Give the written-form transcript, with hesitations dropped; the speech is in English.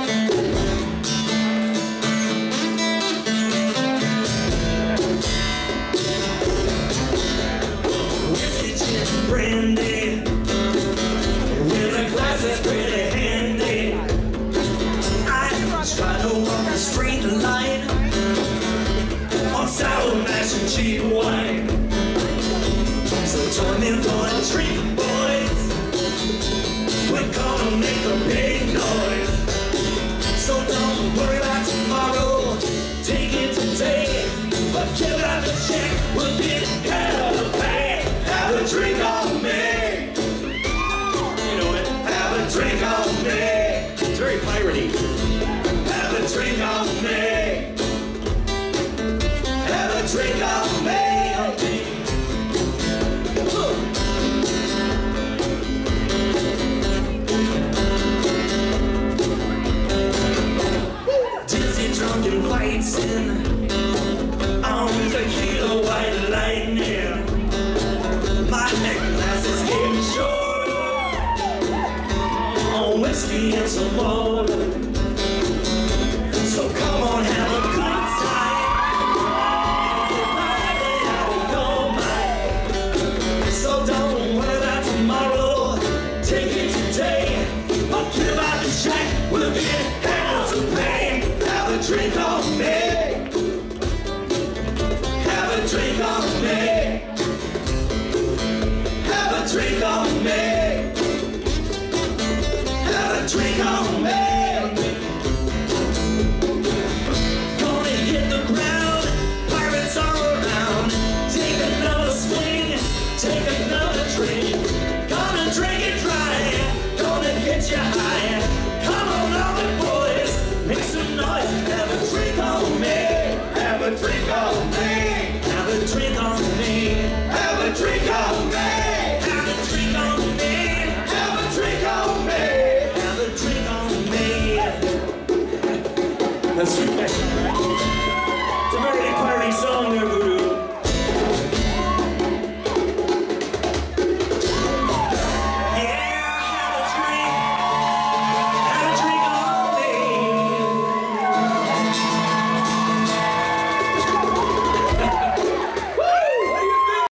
Brandy with a glass that's pretty handy. I try to walk the straight line on sour mash and cheap wine. So join me for a treat, boys. We're gonna make a big noise. So don't worry about tomorrow, take it today. But give out the check, we'll get hell to pay. Have a drink on me. You know it. Have a drink on me. It's very piratey. Have a drink on me. Have a drink on me. Dizzy, drunk, and fighting on tequila, white lightning. My glass is getting short on whiskey and some water. So come on, have a good time. Everybody out of your mind. So don't worry about tomorrow, take it today. I'll give out the check, we'll get hell to pay. Have a drink on